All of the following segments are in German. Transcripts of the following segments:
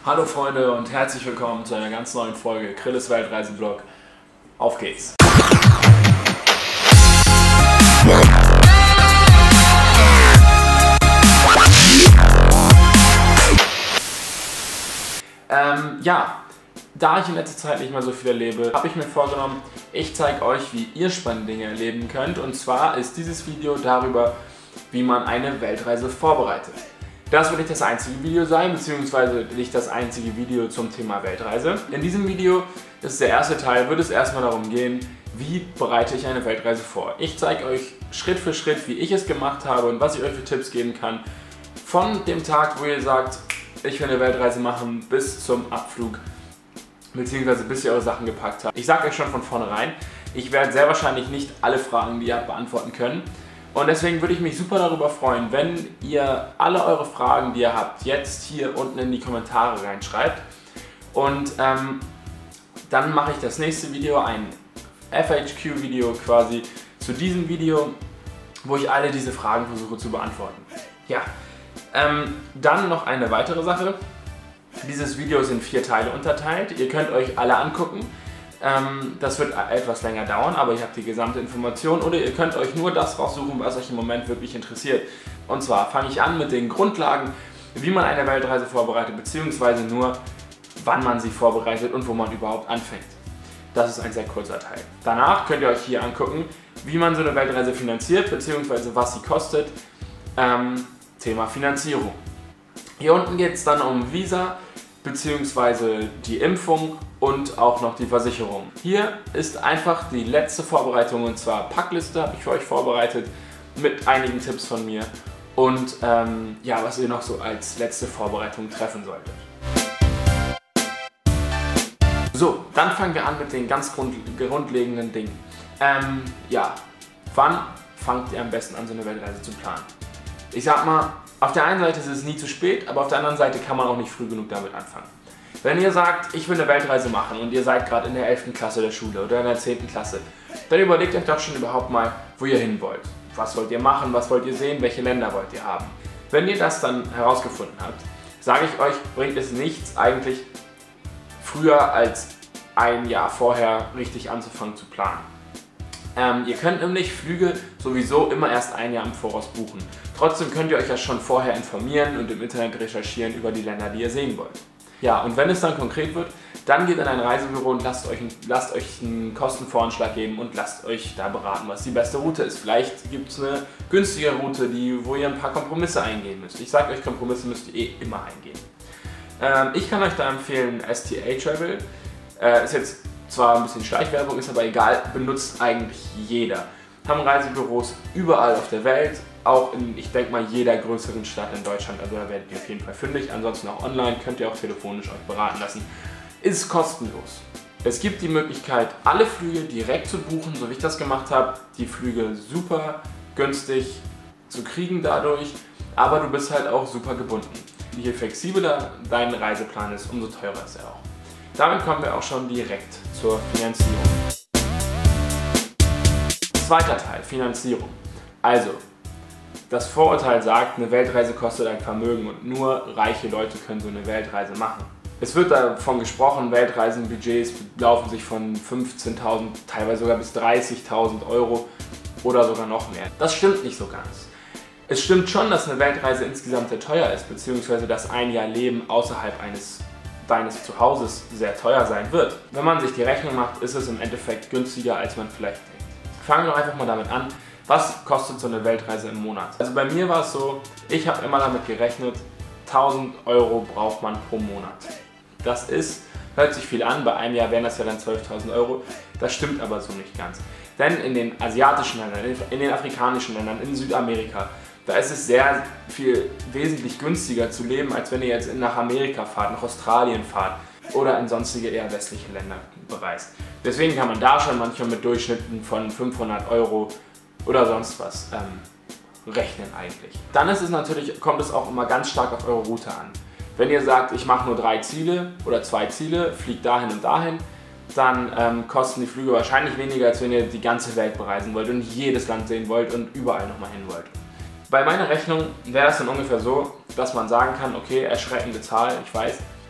Hallo Freunde und herzlich willkommen zu einer ganz neuen Folge Krilles Weltreise-Vlog. Auf geht's! Da ich in letzter Zeit nicht mehr so viel erlebe, habe ich mir vorgenommen, ich zeige euch, wie ihr spannende Dinge erleben könnt. Und zwar ist dieses Video darüber, wie man eine Weltreise vorbereitet. Das wird nicht das einzige Video sein, beziehungsweise nicht das einzige Video zum Thema Weltreise. In diesem Video, das ist der erste Teil, wird es erstmal darum gehen, wie bereite ich eine Weltreise vor. Ich zeige euch Schritt für Schritt, wie ich es gemacht habe und was ich euch für Tipps geben kann. Von dem Tag, wo ihr sagt, ich will eine Weltreise machen, bis zum Abflug, beziehungsweise bis ihr eure Sachen gepackt habt. Ich sage euch schon von vornherein, ich werde sehr wahrscheinlich nicht alle Fragen, die ihr habt, beantworten können. Und deswegen würde ich mich super darüber freuen, wenn ihr alle eure Fragen, die ihr habt, jetzt hier unten in die Kommentare reinschreibt. Und dann mache ich das nächste Video, ein FAQ-Video quasi zu diesem Video, wo ich alle diese Fragen versuche zu beantworten. Ja, dann noch eine weitere Sache. Dieses Video ist in 4 Teile unterteilt. Ihr könnt euch alle angucken. Das wird etwas länger dauern, aber ihr habt die gesamte Information oder ihr könnt euch nur das raussuchen, was euch im Moment wirklich interessiert. Und zwar fange ich an mit den Grundlagen, wie man eine Weltreise vorbereitet, beziehungsweise nur, wann man sie vorbereitet und wo man überhaupt anfängt. Das ist ein sehr kurzer Teil. Danach könnt ihr euch hier angucken, wie man so eine Weltreise finanziert, beziehungsweise was sie kostet. Thema Finanzierung. Hier unten geht es dann um Visa, beziehungsweise die Impfung und auch noch die Versicherung. Hier ist einfach die letzte Vorbereitung, und zwar Packliste habe ich für euch vorbereitet mit einigen Tipps von mir und ja, was ihr noch so als letzte Vorbereitung treffen solltet. So, dann fangen wir an mit den ganz grundlegenden Dingen. Ja, wann fangt ihr am besten an, so eine Weltreise zu planen? Ich sag mal, auf der einen Seite ist es nie zu spät, aber auf der anderen Seite kann man auch nicht früh genug damit anfangen. Wenn ihr sagt, ich will eine Weltreise machen und ihr seid gerade in der 11. Klasse der Schule oder in der 10. Klasse, dann überlegt euch doch schon überhaupt mal, wo ihr hin wollt. Was wollt ihr machen, was wollt ihr sehen, welche Länder wollt ihr haben. Wenn ihr das dann herausgefunden habt, sage ich euch, bringt es nichts eigentlich früher als ein Jahr vorher richtig anzufangen zu planen. Ihr könnt nämlich Flüge sowieso immer erst ein Jahr im Voraus buchen. Trotzdem könnt ihr euch ja schon vorher informieren und im Internet recherchieren über die Länder, die ihr sehen wollt. Ja, und wenn es dann konkret wird, dann geht in ein Reisebüro und lasst euch einen Kostenvoranschlag geben und lasst euch da beraten, was die beste Route ist. Vielleicht gibt es eine günstige Route, wo ihr ein paar Kompromisse eingehen müsst. Ich sage euch, Kompromisse müsst ihr immer eingehen. Ich kann euch da empfehlen STA Travel. Ist jetzt zwar ein bisschen Schleichwerbung, ist aber egal, benutzt eigentlich jeder. Haben Reisebüros überall auf der Welt, auch in, ich denke mal, jeder größeren Stadt in Deutschland, also da werdet ihr auf jeden Fall fündig. Ansonsten auch online, könnt ihr auch telefonisch euch beraten lassen. Ist kostenlos. Es gibt die Möglichkeit, alle Flüge direkt zu buchen, so wie ich das gemacht habe. Die Flüge super günstig zu kriegen dadurch, aber du bist halt auch super gebunden. Je flexibler dein Reiseplan ist, umso teurer ist er auch. Damit kommen wir auch schon direkt zur Finanzierung. Zweiter Teil, Finanzierung. Also, das Vorurteil sagt, eine Weltreise kostet ein Vermögen und nur reiche Leute können so eine Weltreise machen. Es wird davon gesprochen, Weltreisenbudgets laufen sich von 15.000, teilweise sogar bis 30.000 Euro oder sogar noch mehr. Das stimmt nicht so ganz. Es stimmt schon, dass eine Weltreise insgesamt sehr teuer ist, beziehungsweise dass ein Jahr Leben außerhalb deines Zuhauses sehr teuer sein wird. Wenn man sich die Rechnung macht, ist es im Endeffekt günstiger, als man vielleicht denkt. Fangen wir einfach mal damit an, was kostet so eine Weltreise im Monat? Also bei mir war es so, ich habe immer damit gerechnet, 1.000 Euro braucht man pro Monat. Das hört sich viel an, bei einem Jahr wären das ja dann 12.000 Euro. Das stimmt aber so nicht ganz. Denn in den asiatischen Ländern, in den afrikanischen Ländern, in Südamerika, da ist es sehr viel wesentlich günstiger zu leben, als wenn ihr jetzt nach Amerika fahrt, nach Australien fahrt oder in sonstige eher westliche Länder bereist. Deswegen kann man da schon manchmal mit Durchschnitten von 500 Euro oder sonst was rechnen eigentlich. Dann kommt es auch immer ganz stark auf eure Route an. Wenn ihr sagt, ich mache nur 3 Ziele oder 2 Ziele, fliegt dahin und dahin, dann kosten die Flüge wahrscheinlich weniger, als wenn ihr die ganze Welt bereisen wollt und jedes Land sehen wollt und überall nochmal hin wollt. Bei meiner Rechnung wäre es dann ungefähr so, dass man sagen kann, okay, erschreckende Zahl, ich weiß,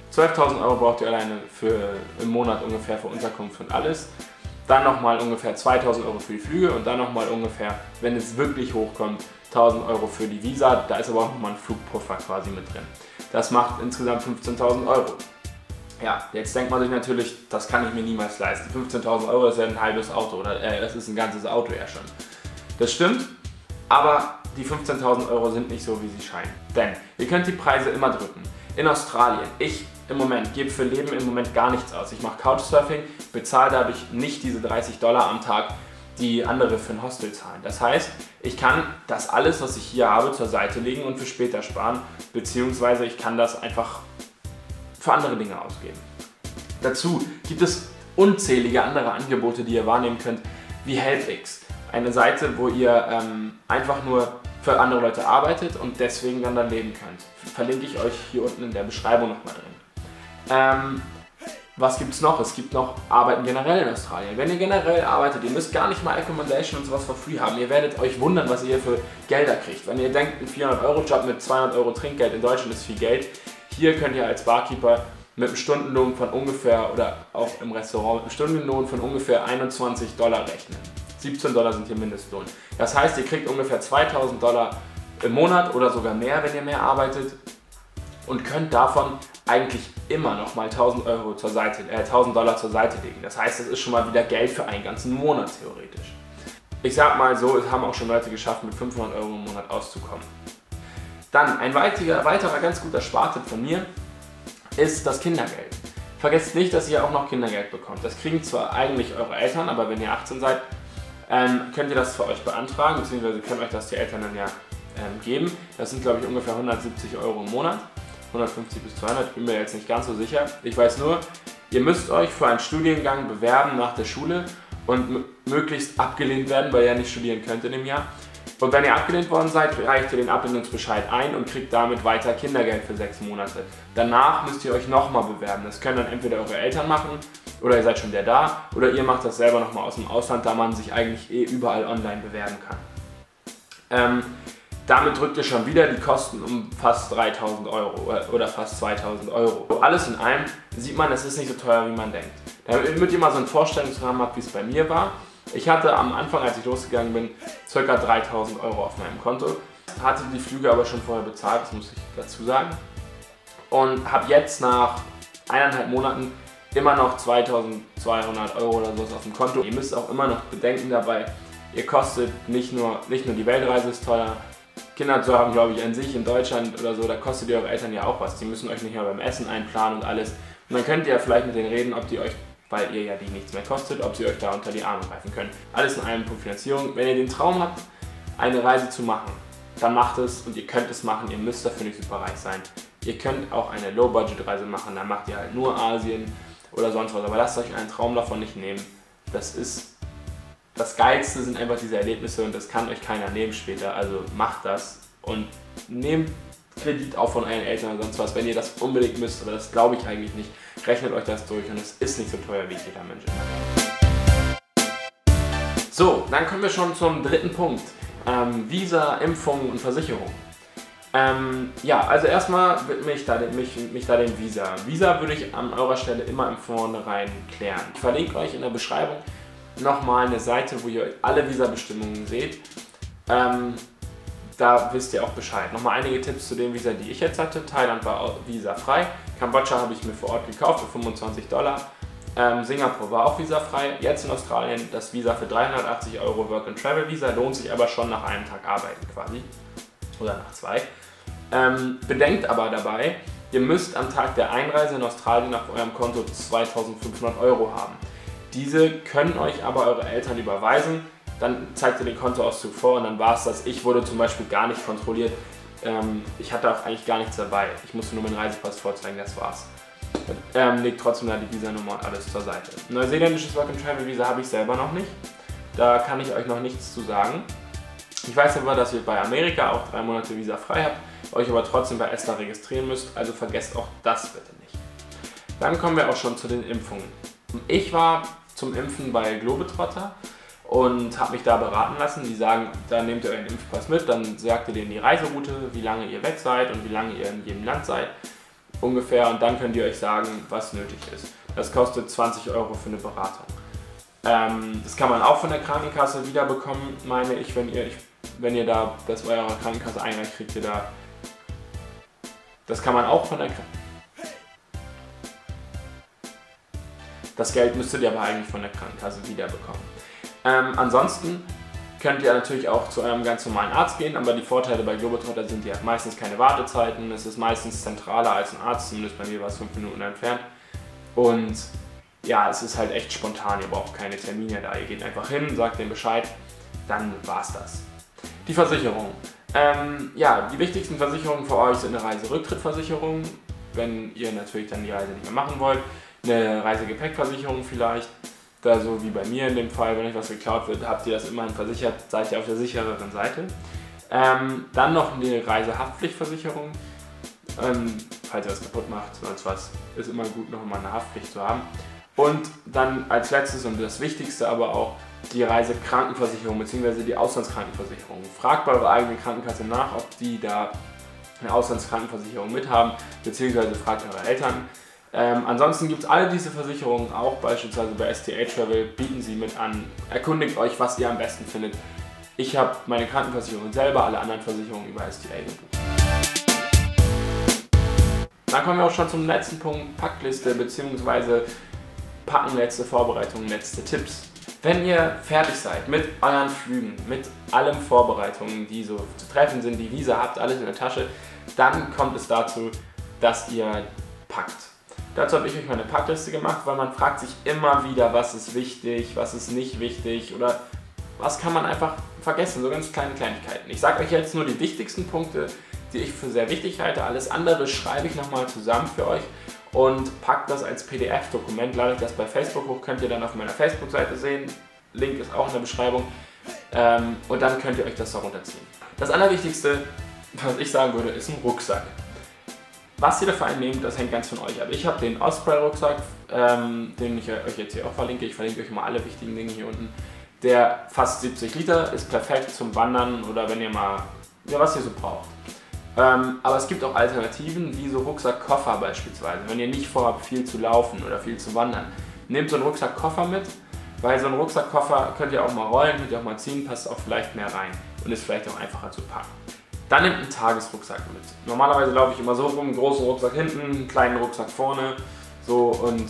12.000 Euro braucht ihr alleine im Monat ungefähr für Unterkunft und alles. Dann nochmal ungefähr 2.000 Euro für die Flüge und dann nochmal ungefähr, wenn es wirklich hochkommt, 1.000 Euro für die Visa. Da ist aber auch nochmal ein Flugpuffer quasi mit drin. Das macht insgesamt 15.000 Euro. Ja, jetzt denkt man sich natürlich, das kann ich mir niemals leisten. 15.000 Euro ist ja ein halbes Auto oder das ist ein ganzes Auto ja schon. Das stimmt, aber die 15.000 Euro sind nicht so, wie sie scheinen. Denn ihr könnt die Preise immer drücken. In Australien, ich im Moment gebe für Leben im Moment gar nichts aus. Ich mache Couchsurfing, bezahle dadurch nicht diese $30 am Tag, die andere für ein Hostel zahlen. Das heißt, ich kann das alles, was ich hier habe, zur Seite legen und für später sparen, beziehungsweise ich kann das einfach für andere Dinge ausgeben. Dazu gibt es unzählige andere Angebote, die ihr wahrnehmen könnt, wie HelpX. Eine Seite, wo ihr einfach nur für andere Leute arbeitet und deswegen dann leben könnt. Verlinke ich euch hier unten in der Beschreibung nochmal drin. Was gibt es noch? Es gibt noch Arbeiten generell in Australien. Wenn ihr generell arbeitet, ihr müsst gar nicht mal Accommodation und sowas for free haben. Ihr werdet euch wundern, was ihr hier für Gelder kriegt. Wenn ihr denkt, ein 400-Euro-Job mit 200 Euro Trinkgeld in Deutschland ist viel Geld, hier könnt ihr als Barkeeper mit einem Stundenlohn von ungefähr, oder auch im Restaurant, mit einem Stundenlohn von ungefähr $21 rechnen. $17 sind hier Mindestlohn. Das heißt, ihr kriegt ungefähr $2.000 im Monat oder sogar mehr, wenn ihr mehr arbeitet, und könnt davon eigentlich immer noch mal $1.000 zur Seite legen. Das heißt, das ist schon mal wieder Geld für einen ganzen Monat theoretisch. Ich sag mal so, es haben auch schon Leute geschafft, mit 500 Euro im Monat auszukommen. Dann ein weiterer ganz guter Spartipp von mir ist das Kindergeld. Vergesst nicht, dass ihr auch noch Kindergeld bekommt. Das kriegen zwar eigentlich eure Eltern, aber wenn ihr 18 seid, könnt ihr das für euch beantragen, beziehungsweise können euch das die Eltern dann ja geben. Das sind, glaube ich, ungefähr 170 Euro im Monat. 150 bis 200, bin mir jetzt nicht ganz so sicher. Ich weiß nur, ihr müsst euch für einen Studiengang bewerben nach der Schule und möglichst abgelehnt werden, weil ihr ja nicht studieren könnt in dem Jahr. Und wenn ihr abgelehnt worden seid, reicht ihr den Ablehnungsbescheid ein und kriegt damit weiter Kindergeld für 6 Monate. Danach müsst ihr euch nochmal bewerben. Das können dann entweder eure Eltern machen oder ihr seid schon da oder ihr macht das selber nochmal aus dem Ausland, da man sich eigentlich überall online bewerben kann. Damit drückt ihr schon wieder die Kosten um fast 3.000 Euro oder fast 2.000 Euro. Alles in allem sieht man, es ist nicht so teuer, wie man denkt. Damit ihr mal so einen Vorstellungsrahmen habt, wie es bei mir war. Ich hatte am Anfang, als ich losgegangen bin, ca. 3.000 Euro auf meinem Konto. Hatte die Flüge aber schon vorher bezahlt, das muss ich dazu sagen. Und habe jetzt nach 1,5 Monaten immer noch 2.200 Euro oder sowas auf dem Konto. Ihr müsst auch immer noch bedenken dabei, ihr kostet nicht nur die Weltreise ist teuer. Kinder zu haben, glaube ich, an sich in Deutschland oder so, da kostet ihr eure Eltern ja auch was. Die müssen euch nicht mehr beim Essen einplanen und alles. Und dann könnt ihr ja vielleicht mit denen reden, ob die euch, weil ihr ja die nichts mehr kostet, ob sie euch da unter die Arme greifen können. Alles in einem Punkt Finanzierung. Wenn ihr den Traum habt, eine Reise zu machen, dann macht es und ihr könnt es machen. Ihr müsst dafür nicht super reich sein. Ihr könnt auch eine Low-Budget-Reise machen, dann macht ihr halt nur Asien oder sonst was. Aber lasst euch einen Traum davon nicht nehmen. Das Geilste sind einfach diese Erlebnisse und das kann euch keiner nehmen später. Also macht das und nehmt Kredit auch von euren Eltern oder sonst was, wenn ihr das unbedingt müsst. Aber das glaube ich eigentlich nicht. Rechnet euch das durch und es ist nicht so teuer, wie jeder Mensch sagt. So, dann kommen wir schon zum dritten Punkt. Visa, Impfung und Versicherung. Ja, also erstmal widme ich da dem Visa. Visa würde ich an eurer Stelle immer im Vornherein klären. Ich verlinke euch in der Beschreibung nochmal eine Seite, wo ihr alle Visa-Bestimmungen seht. Da wisst ihr auch Bescheid. Nochmal einige Tipps zu den Visa, die ich jetzt hatte. Thailand war visafrei. Kambodscha habe ich mir vor Ort gekauft für $25. Singapur war auch visafrei. Jetzt in Australien das Visa für 380 Euro Work and Travel Visa. Lohnt sich aber schon nach einem Tag arbeiten quasi. Oder nach 2. Bedenkt aber dabei, ihr müsst am Tag der Einreise in Australien auf eurem Konto 2.500 Euro haben. Diese können euch aber eure Eltern überweisen, dann zeigt ihr den Kontoauszug vor und dann war es das. Ich wurde zum Beispiel gar nicht kontrolliert, ich hatte auch eigentlich gar nichts dabei. Ich musste nur meinen Reisepass vorzeigen, das war's. Legt trotzdem da die Visa-Nummer und alles zur Seite. Neuseeländisches Work and Travel Visa habe ich selber noch nicht, da kann ich euch noch nichts zu sagen. Ich weiß aber, dass ihr bei Amerika auch 3 Monate Visa frei habt, euch aber trotzdem bei ESTA registrieren müsst, also vergesst auch das bitte nicht. Dann kommen wir auch schon zu den Impfungen. Ich war zum Impfen bei Globetrotter und habe mich da beraten lassen. Die sagen, da nehmt ihr euren Impfpass mit, dann sagt ihr denen die Reiseroute, wie lange ihr weg seid und wie lange ihr in jedem Land seid. ungefähr, und dann könnt ihr euch sagen, was nötig ist. Das kostet 20 € für eine Beratung. Das kann man auch von der Krankenkasse wiederbekommen, meine ich, wenn ihr da das bei eurer Krankenkasse einreicht, kriegt ihr da. Das kann man auch von der Krankenkasse. Das Geld müsstet ihr aber eigentlich von der Krankenkasse wiederbekommen. Ansonsten könnt ihr natürlich auch zu eurem ganz normalen Arzt gehen, aber die Vorteile bei Globetrotter sind, ihr habt meistens keine Wartezeiten, es ist meistens zentraler als ein Arzt, zumindest bei mir war es 5 Minuten entfernt. Und ja, es ist halt echt spontan, ihr braucht keine Termine da, ihr geht einfach hin, sagt dem Bescheid, dann war's das. Die Versicherung. Ja, die wichtigsten Versicherungen für euch sind eine Reiserücktrittversicherung, wenn ihr natürlich dann die Reise nicht mehr machen wollt, eine Reisegepäckversicherung vielleicht, da so wie bei mir in dem Fall, wenn euch was geklaut wird, habt ihr das immerhin versichert, seid ihr auf der sichereren Seite. Dann noch eine Reisehaftpflichtversicherung, falls ihr was kaputt macht, sonst was, ist immer gut, noch mal eine Haftpflicht zu haben. Und dann als letztes und das Wichtigste aber auch die Reisekrankenversicherung bzw. die Auslandskrankenversicherung. Fragt bei eurer eigenen Krankenkasse nach, ob die da eine Auslandskrankenversicherung mit haben, beziehungsweise fragt eure Eltern. Ansonsten gibt es all diese Versicherungen auch, beispielsweise bei STA Travel, bieten sie mit an. Erkundigt euch, was ihr am besten findet. Ich habe meine Krankenversicherung selber, alle anderen Versicherungen über STA gebucht. Dann kommen wir auch schon zum letzten Punkt, Packliste bzw. Packen, letzte Vorbereitungen, letzte Tipps. Wenn ihr fertig seid mit euren Flügen, mit allen Vorbereitungen, die so zu treffen sind, die Visa habt, alles in der Tasche, dann kommt es dazu, dass ihr packt. Dazu habe ich euch meine Packliste gemacht, weil man fragt sich immer wieder, was ist wichtig, was ist nicht wichtig oder was kann man einfach vergessen, so ganz kleine Kleinigkeiten. Ich sage euch jetzt nur die wichtigsten Punkte, die ich für sehr wichtig halte. Alles andere schreibe ich nochmal zusammen für euch und packt das als PDF-Dokument, lade ich das bei Facebook hoch, könnt ihr dann auf meiner Facebook-Seite sehen. Link ist auch in der Beschreibung. Und dann könnt ihr euch das darunter ziehen. Das Allerwichtigste, was ich sagen würde, ist ein Rucksack. Was ihr dafür einnehmt, das hängt ganz von euch ab. Ich habe den Osprey-Rucksack, den ich euch jetzt hier auch verlinke. Ich verlinke euch mal alle wichtigen Dinge hier unten. Der fast 70 Liter, ist perfekt zum Wandern oder wenn ihr mal, ja, was ihr so braucht. Aber es gibt auch Alternativen, wie so Rucksackkoffer beispielsweise. Wenn ihr nicht vorhabt, viel zu laufen oder viel zu wandern, nehmt so einen Rucksackkoffer mit, weil so einen Rucksackkoffer könnt ihr auch mal rollen, könnt ihr auch mal ziehen, passt auch vielleicht mehr rein und ist vielleicht auch einfacher zu packen. Dann nehmt einen Tagesrucksack mit. Normalerweise laufe ich immer so rum, einen großen Rucksack hinten, einen kleinen Rucksack vorne, so, und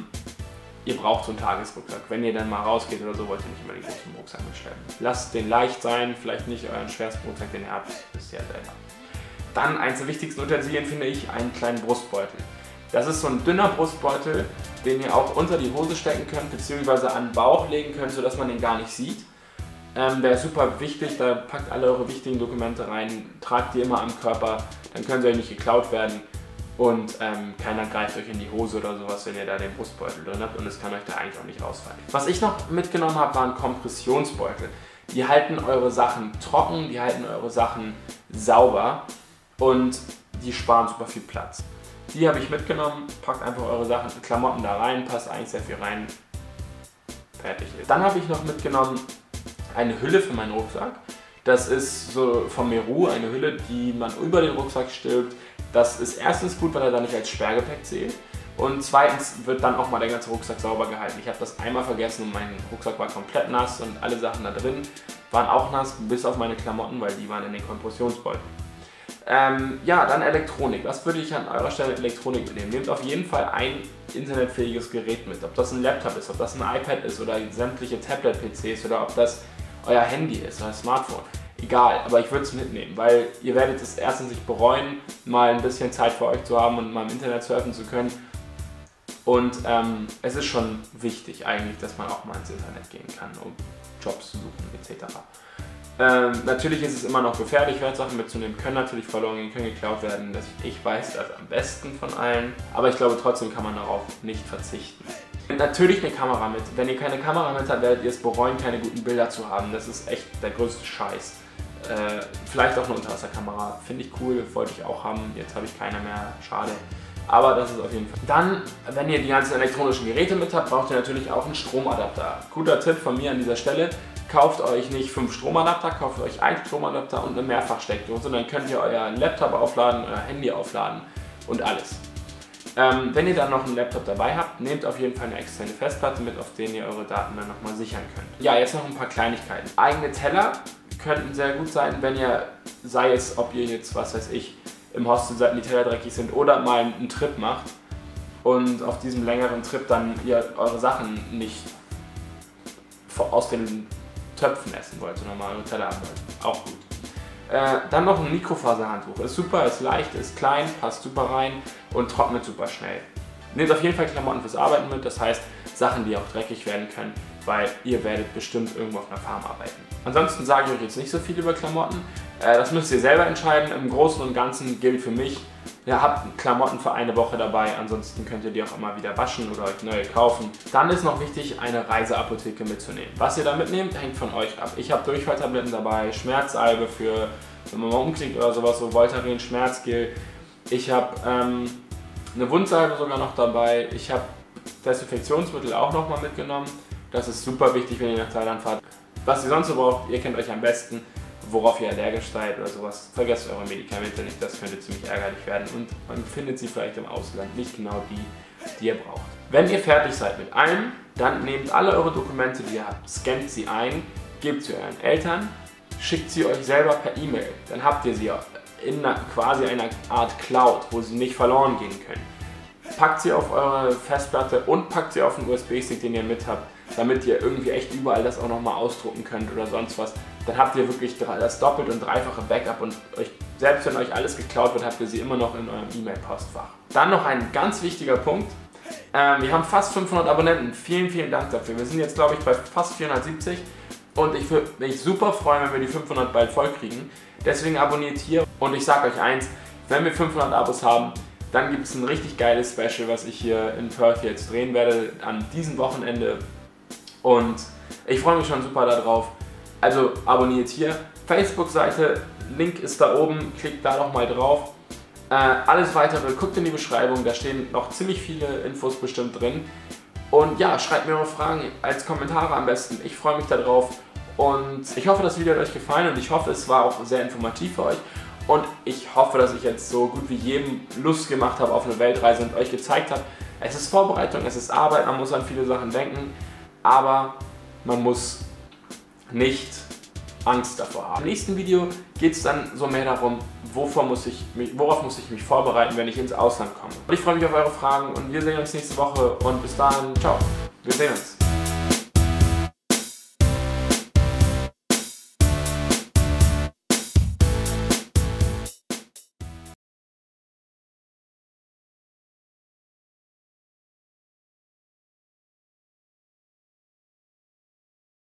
ihr braucht so einen Tagesrucksack. Wenn ihr dann mal rausgeht oder so, wollt ihr nicht immer den großen Rucksack mitschleppen. Lasst den leicht sein, vielleicht nicht euren schwersten Rucksack, den ihr habt, wisst ihr ja selber. Dann eins der wichtigsten Utensilien finde ich, einen kleinen Brustbeutel. Das ist so ein dünner Brustbeutel, den ihr auch unter die Hose stecken könnt, beziehungsweise an den Bauch legen könnt, sodass man den gar nicht sieht. Der ist super wichtig, da packt alle eure wichtigen Dokumente rein, tragt die immer am Körper, dann können sie euch nicht geklaut werden und keiner greift euch in die Hose oder sowas, wenn ihr da den Brustbeutel drin habt, und es kann euch da eigentlich auch nicht rausfallen. Was ich noch mitgenommen habe, waren Kompressionsbeutel. Die halten eure Sachen trocken, die halten eure Sachen sauber und die sparen super viel Platz. Die habe ich mitgenommen, packt einfach eure Sachen, Klamotten da rein, passt eigentlich sehr viel rein, fertig ist. Dann habe ich noch mitgenommen eine Hülle für meinen Rucksack. Das ist so von Meru eine Hülle, die man über den Rucksack stülpt. Das ist erstens gut, weil er da nicht als Sperrgepäck zählt. Und zweitens wird dann auch mal der ganze Rucksack sauber gehalten. Ich habe das einmal vergessen und mein Rucksack war komplett nass und alle Sachen da drin waren auch nass, bis auf meine Klamotten, weil die waren in den Kompressionsbeuteln. Ja, dann Elektronik. Was würde ich an eurer Stelle Elektronik mitnehmen? Nehmt auf jeden Fall ein internetfähiges Gerät mit. Ob das ein Laptop ist, ob das ein iPad ist oder sämtliche Tablet-PCs oder ob das euer Handy ist oder Smartphone. Egal, aber ich würde es mitnehmen, weil ihr werdet es erstens nicht bereuen, mal ein bisschen Zeit für euch zu haben und mal im Internet surfen zu können. Und es ist schon wichtig eigentlich, dass man auch mal ins Internet gehen kann, um Jobs zu suchen etc. Natürlich ist es immer noch gefährlich, Wertsachen mitzunehmen, können natürlich verloren gehen, können geklaut werden. Ich weiß das am besten von allen, aber ich glaube trotzdem kann man darauf nicht verzichten. Natürlich eine Kamera mit. Wenn ihr keine Kamera mit habt, werdet ihr es bereuen, keine guten Bilder zu haben. Das ist echt der größte Scheiß. Vielleicht auch eine Unterwasserkamera, finde ich cool, wollte ich auch haben. Jetzt habe ich keine mehr, schade. Aber das ist auf jeden Fall. Dann, wenn ihr die ganzen elektronischen Geräte mit habt, braucht ihr natürlich auch einen Stromadapter. Guter Tipp von mir an dieser Stelle. Kauft euch nicht 5 Stromadapter, kauft euch einen Stromadapter und eine Mehrfachsteckdose. Dann könnt ihr euer Laptop aufladen, euer Handy aufladen und alles. Wenn ihr dann noch einen Laptop dabei habt, nehmt auf jeden Fall eine externe Festplatte mit, auf der ihr eure Daten dann nochmal sichern könnt. Ja, jetzt noch ein paar Kleinigkeiten. Eigene Teller könnten sehr gut sein, wenn ihr, sei es, ob ihr jetzt, was weiß ich, im Hostel seid und die Teller dreckig sind oder mal einen Trip macht und auf diesem längeren Trip dann ihr eure Sachen nicht aus den Töpfen essen wollt, sondern mal eure Teller haben wollt. Auch gut. Dann noch ein Mikrofaserhandtuch. Ist super, ist leicht, ist klein, passt super rein und trocknet super schnell. Nehmt auf jeden Fall Klamotten fürs Arbeiten mit, das heißt Sachen, die auch dreckig werden können, weil ihr werdet bestimmt irgendwo auf einer Farm arbeiten. Ansonsten sage ich euch jetzt nicht so viel über Klamotten. Das müsst ihr selber entscheiden. Im Großen und Ganzen gilt für mich, ihr habt Klamotten für eine Woche dabei, ansonsten könnt ihr die auch immer wieder waschen oder euch neue kaufen. Dann ist noch wichtig, eine Reiseapotheke mitzunehmen. Was ihr da mitnehmt, hängt von euch ab. Ich habe Durchfalltabletten dabei, Schmerzsalbe für, wenn man mal umknickt oder sowas, so Voltaren, Schmerzgel. Ich habe eine Wundsalbe sogar noch dabei. Ich habe Desinfektionsmittel auch noch mal mitgenommen. Das ist super wichtig, wenn ihr nach Thailand fahrt. Was ihr sonst so braucht, ihr kennt euch am besten, worauf ihr allergisch seid oder sowas. Vergesst eure Medikamente nicht, das könnte ziemlich ärgerlich werden und man findet sie vielleicht im Ausland, nicht genau die ihr braucht. Wenn ihr fertig seid mit allem, dann nehmt alle eure Dokumente, die ihr habt, scannt sie ein, gebt sie euren Eltern, schickt sie euch selber per E-Mail. Dann habt ihr sie in quasi einer Art Cloud, wo sie nicht verloren gehen können. Packt sie auf eure Festplatte und packt sie auf einen USB-Stick, den ihr mit habt, damit ihr irgendwie echt überall das auch nochmal ausdrucken könnt oder sonst was. Dann habt ihr wirklich das doppelt und dreifache Backup und selbst wenn euch alles geklaut wird, habt ihr sie immer noch in eurem E-Mail-Postfach. Dann noch ein ganz wichtiger Punkt. Wir haben fast 500 Abonnenten. Vielen, vielen Dank dafür. Wir sind jetzt, glaube ich, bei fast 470 und ich würde mich super freuen, wenn wir die 500 bald voll kriegen. Deswegen abonniert hier und ich sage euch eins, wenn wir 500 Abos haben, dann gibt es ein richtig geiles Special, was ich hier in Perth jetzt drehen werde an diesem Wochenende. Und ich freue mich schon super darauf. Also abonniert hier. Facebook-Seite, Link ist da oben, klickt da noch mal drauf. Alles weitere, guckt in die Beschreibung, da stehen noch ziemlich viele Infos bestimmt drin. Und ja, schreibt mir eure Fragen als Kommentare am besten. Ich freue mich darauf. Und ich hoffe, das Video hat euch gefallen und ich hoffe, es war auch sehr informativ für euch. Und ich hoffe, dass ich jetzt so gut wie jedem Lust gemacht habe auf eine Weltreise und euch gezeigt habe, es ist Vorbereitung, es ist Arbeit, man muss an viele Sachen denken, aber man muss nicht Angst davor haben. Im nächsten Video geht es dann so mehr darum, worauf muss ich mich vorbereiten, wenn ich ins Ausland komme. Und ich freue mich auf eure Fragen und wir sehen uns nächste Woche und bis dahin, ciao, wir sehen uns.